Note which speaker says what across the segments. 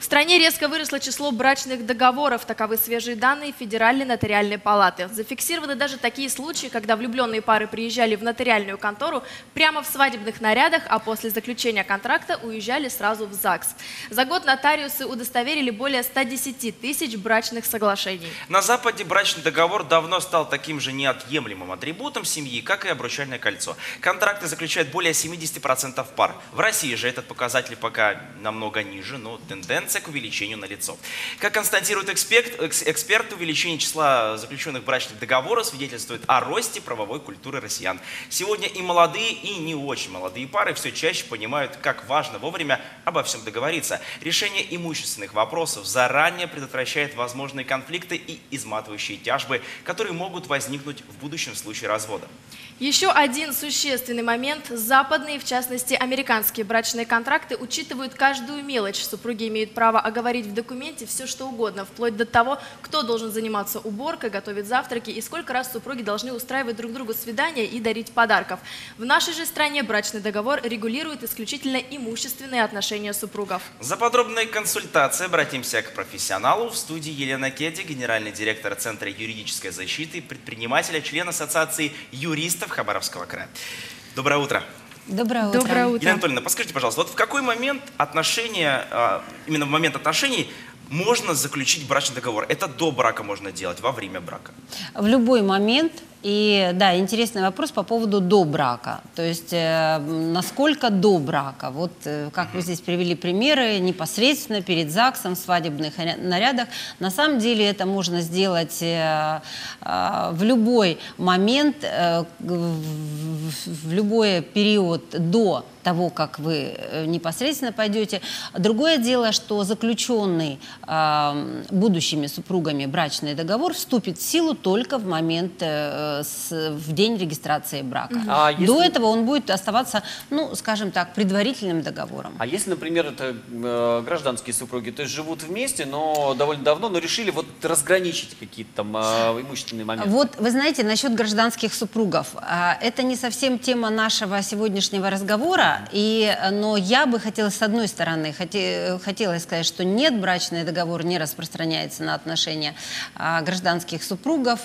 Speaker 1: В стране резко выросло число брачных договоров. Таковы свежие данные Федеральной нотариальной палаты. Зафиксированы даже такие случаи, когда влюбленные пары приезжали в нотариальную контору прямо в свадебных нарядах, а после заключения контракта уезжали сразу в ЗАГС. За год нотариусы удостоверили более 110 тысяч брачных соглашений.
Speaker 2: На Западе брачный договор давно стал таким же неотъемлемым атрибутом семьи, как и обручальное кольцо. Контракты заключают более 70% пар. В России же этот показатель пока намного ниже, но тенденция к увеличению налицо. Как констатируют эксперты, увеличение числа заключенных брачных договоров свидетельствует о росте правовой культуры россиян. Сегодня и молодые, и не очень молодые пары все чаще понимают, как важно вовремя обо всем договориться. Решение имущественных вопросов заранее предотвращает возможные конфликты и изматывающие тяжбы, которые могут возникнуть в будущем в случае развода.
Speaker 1: Еще один существенный момент. Западные, в частности, американские брачные контракты учитывают каждую мелочь. Супруги имеют право оговорить в документе все, что угодно, вплоть до того, кто должен заниматься уборкой, готовить завтраки и сколько раз супруги должны устраивать друг другу свидания и дарить подарков. В нашей же стране брачный договор регулирует исключительно имущественные отношения супругов.
Speaker 2: За подробной консультацией обратимся к профессионалу. В студии Елена Кеди, генеральный директор Центра юридической защиты, предпринимателя, член Ассоциации юристов Хабаровского края. Доброе утро.
Speaker 3: Доброе утро.
Speaker 1: Доброе утро.
Speaker 2: Елена Анатольевна, подскажите, пожалуйста, вот в какой момент отношения, именно в момент отношений, можно заключить брачный договор? Это до брака можно делать, во время брака?
Speaker 3: В любой момент. И да, интересный вопрос по поводу до брака. То есть, насколько до брака? Вот как вы здесь привели примеры, непосредственно перед ЗАГСом, в свадебных нарядах. На самом деле это можно сделать в любой момент, в любой период до того, как вы непосредственно пойдете. Другое дело, что заключенный будущими супругами брачный договор вступит в силу только в момент в день регистрации брака. До этого он будет оставаться, ну, скажем так, предварительным договором.
Speaker 4: А если, например, это гражданские супруги, то есть живут вместе, но довольно давно, но решили вот разграничить какие-то там имущественные моменты? Вот,
Speaker 3: вы знаете, насчет гражданских супругов, это не совсем тема нашего сегодняшнего разговора, но я бы хотела, с одной стороны, хотела сказать, что нет, брачный договор не распространяется на отношения гражданских супругов,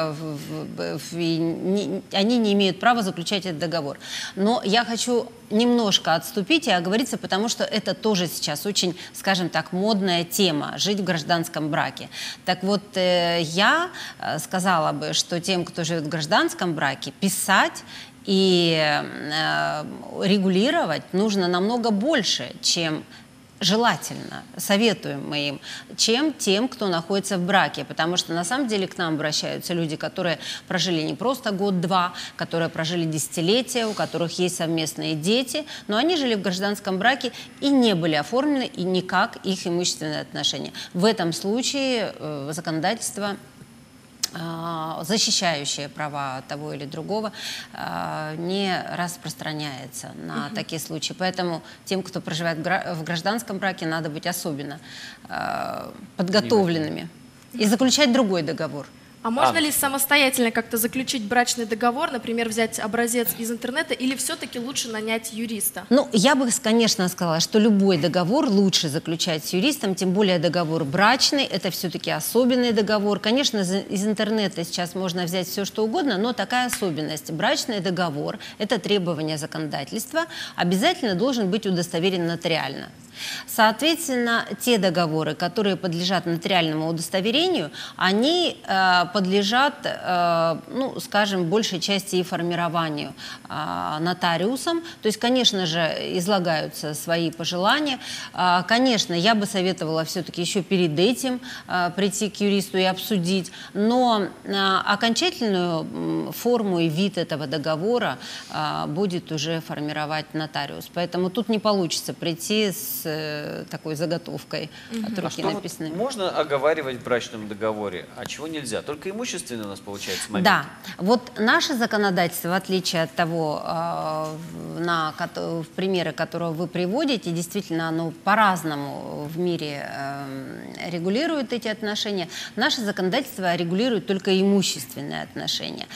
Speaker 3: они не имеют права заключать этот договор. Но я хочу немножко отступить и оговориться, потому что это тоже сейчас очень, скажем так, модная тема – жить в гражданском браке. Так вот, я сказала бы, что тем, кто живет в гражданском браке, писать и регулировать нужно намного больше, чем желательно, советуем мы им, чем тем, кто находится в браке. Потому что на самом деле к нам обращаются люди, которые прожили не просто год-два, которые прожили десятилетия, у которых есть совместные дети, но они жили в гражданском браке и не были оформлены, и никак их имущественные отношения. В этом случае законодательство, защищающее права того или другого, не распространяется на такие случаи. Поэтому тем, кто проживает в гражданском браке, надо быть особенно подготовленными и заключать другой договор.
Speaker 1: А можно ли самостоятельно как-то заключить брачный договор, например, взять образец из интернета, или все-таки лучше нанять юриста?
Speaker 3: Ну, я бы, конечно, сказала, что любой договор лучше заключать с юристом, тем более договор брачный, это все-таки особенный договор. Конечно, из интернета сейчас можно взять все, что угодно, но такая особенность. Брачный договор, это требование законодательства, обязательно должен быть удостоверен нотариально. Соответственно, те договоры, которые подлежат нотариальному удостоверению, они подлежат, ну, скажем, большей части и формированию нотариусом. То есть, конечно же, излагаются свои пожелания. Конечно, я бы советовала все-таки еще перед этим прийти к юристу и обсудить, но окончательную форму и вид этого договора будет уже формировать нотариус. Поэтому тут не получится прийти с такой заготовкой от руки написанной.
Speaker 4: Вот можно оговаривать в брачном договоре, а чего нельзя? Только имущественный у нас получается момент.
Speaker 3: Да. Вот наше законодательство, в отличие от того, в примеры, которые вы приводите, действительно оно по-разному в мире регулирует эти отношения. Наше законодательство регулирует только имущественные отношения.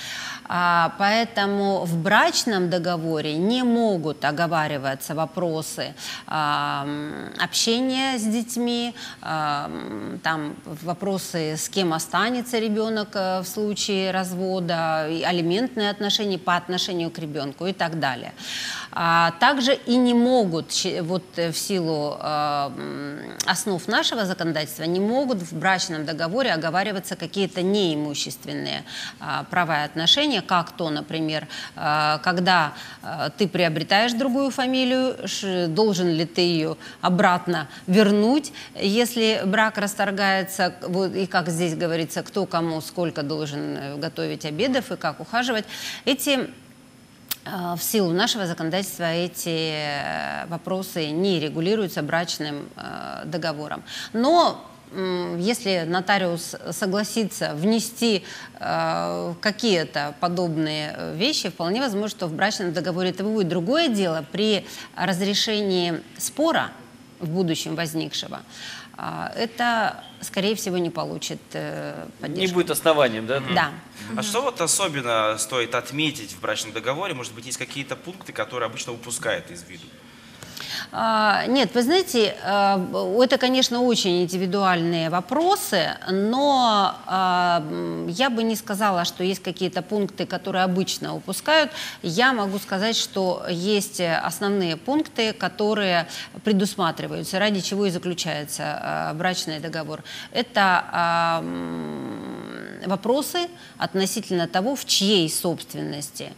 Speaker 3: Поэтому в брачном договоре не могут оговариваться вопросы общение с детьми, там вопросы, с кем останется ребенок в случае развода, алиментные отношения по отношению к ребенку и так далее. Также и не могут, вот в силу основ нашего законодательства, не могут в брачном договоре оговариваться какие-то неимущественные права и отношения, как то, например, когда ты приобретаешь другую фамилию, должен ли ты ее обратно вернуть, если брак расторгается, вот, и как здесь говорится, кто кому сколько должен готовить обедов и как ухаживать. В силу нашего законодательства эти вопросы не регулируются брачным договором. Но если нотариус согласится внести какие-то подобные вещи, вполне возможно, что в брачном договоре это будет. Другое дело, при разрешении спора в будущем возникшего, это, скорее всего, не получит поддержку.
Speaker 4: Не будет основанием, да?
Speaker 3: Да.
Speaker 2: А что вот особенно стоит отметить в брачном договоре? Может быть, есть какие-то пункты, которые обычно упускают из виду?
Speaker 3: Нет, вы знаете, это, конечно, очень индивидуальные вопросы, но я бы не сказала, что есть какие-то пункты, которые обычно упускают. Я могу сказать, что есть основные пункты, которые предусматриваются, ради чего и заключается брачный договор. Это вопросы относительно того, в чьей собственности,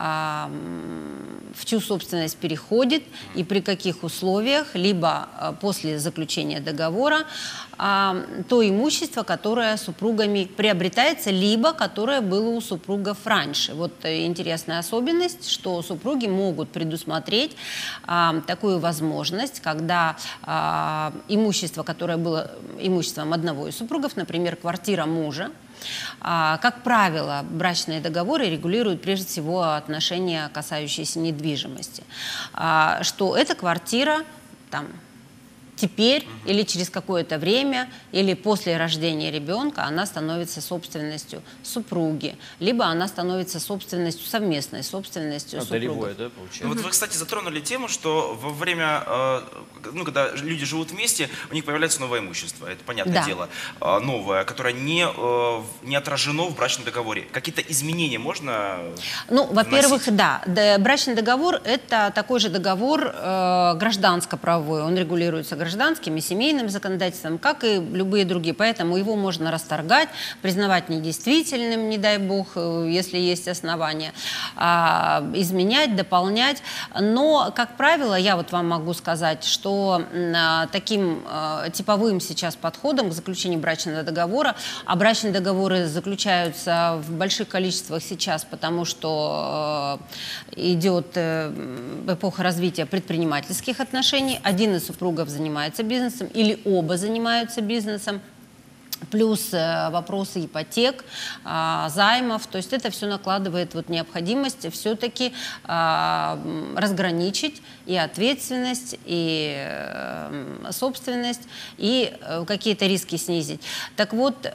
Speaker 3: в чью собственность переходит и при каких условиях, либо после заключения договора, то имущество, которое супругами приобретается, либо которое было у супругов раньше. Вот интересная особенность, что супруги могут предусмотреть такую возможность, когда имущество, которое было имуществом одного из супругов, например, квартира мужа, как правило, брачные договоры регулируют прежде всего отношения, касающиеся недвижимости. Что эта квартира там теперь или через какое-то время, или после рождения ребенка она становится собственностью супруги, либо она становится собственностью, совместной собственностью супругов.
Speaker 4: Долевое, да, получается?
Speaker 2: Вот вы, кстати, затронули тему, что во время, когда люди живут вместе, у них появляется новое имущество, это понятное дело, новое, которое не отражено в брачном договоре. Какие-то изменения можно
Speaker 3: Ну, во-первых,
Speaker 2: вносить?
Speaker 3: да. Брачный договор – это такой же договор гражданско-правовой, он регулируется гражданским и семейным законодательством, как и любые другие. Поэтому его можно расторгать, признавать недействительным, не дай бог, если есть основания, изменять, дополнять. Но, как правило, я вот вам могу сказать, что таким типовым сейчас подходом к заключению брачного договора, а брачные договоры заключаются в больших количествах сейчас, потому что идет эпоха развития предпринимательских отношений, один из супругов занимается бизнесом или оба занимаются бизнесом, плюс вопросы ипотек, займов, то есть это все накладывает вот необходимость все-таки разграничить и ответственность, и собственность, и какие-то риски снизить. Так вот,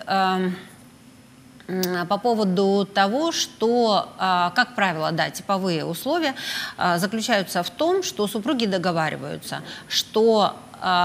Speaker 3: по поводу того, что, как правило, да, типовые условия заключаются в том, что супруги договариваются, что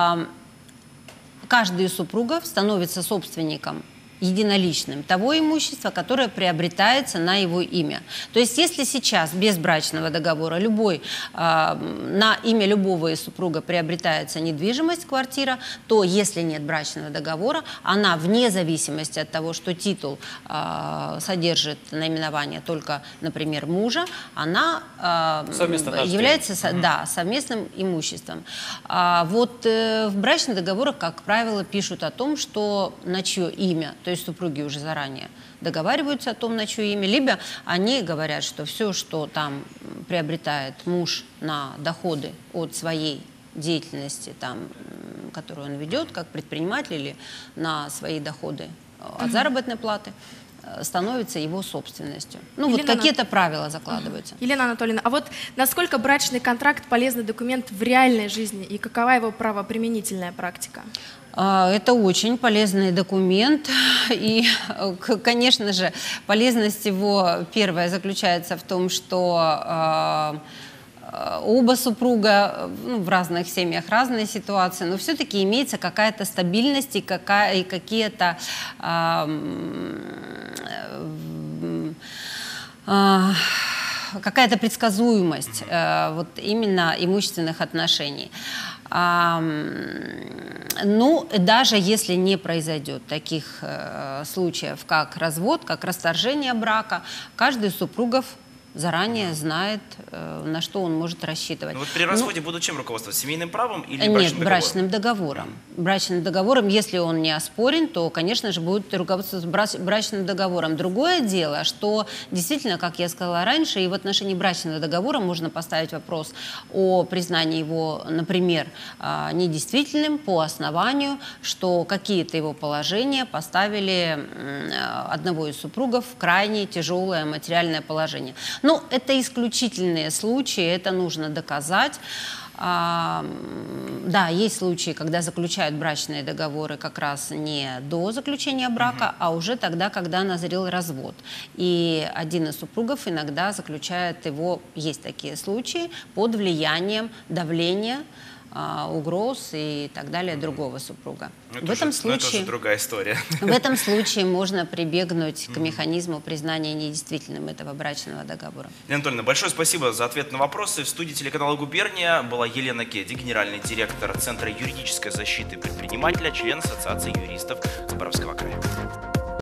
Speaker 3: каждый из супругов становится собственником единоличным того имущества, которое приобретается на его имя. То есть если сейчас без брачного договора на имя любого из супруга приобретается недвижимость, квартира, то если нет брачного договора, она вне зависимости от того, что титул содержит наименование только, например, мужа, она является совместным имуществом. Вот в брачных договорах, как правило, пишут о том, что на чье имя, то есть супруги уже заранее договариваются о том, на чье имя, либо они говорят, что все, что там приобретает муж на доходы от своей деятельности, там, которую он ведет как предприниматель, или на свои доходы от заработной платы, становится его собственностью. Ну, вот какие-то правила закладываются.
Speaker 1: Елена Анатольевна, а вот насколько брачный контракт полезный документ в реальной жизни и какова его правоприменительная практика?
Speaker 3: Это очень полезный документ, и, конечно же, полезность его первая заключается в том, что оба супруга, в разных семьях разные ситуации, но все-таки имеется какая-то стабильность и какие-то какая-то предсказуемость вот именно имущественных отношений. Ну, даже если не произойдет таких случаев, как развод, как расторжение брака, каждый из супругов заранее знает, на что он может рассчитывать.
Speaker 2: Но вот при разводе будут чем руководствоваться? Семейным правом или
Speaker 3: Нет,
Speaker 2: брачным договором?
Speaker 3: Брачным договором, если он не оспорен, то, конечно же, будет руководствоваться брачным договором. Другое дело, что действительно, как я сказала раньше, и в отношении брачного договора можно поставить вопрос о признании его, например, недействительным по основанию, что какие-то его положения поставили одного из супругов в крайне тяжелое материальное положение. Ну, это исключительные случаи, это нужно доказать. Да, есть случаи, когда заключают брачные договоры как раз не до заключения брака, а уже тогда, когда назрел развод. И один из супругов иногда заключает его, есть такие случаи, под влиянием давления, угроз и так далее другого супруга.
Speaker 2: Это уже другая история.
Speaker 3: В этом случае можно прибегнуть к механизму признания недействительным этого брачного договора.
Speaker 2: Елена Анатольевна, большое спасибо за ответ на вопросы. В студии телеканала «Губерния» была Елена Кеди, генеральный директор Центра юридической защиты предпринимателя, член Ассоциации юристов Хабаровского края.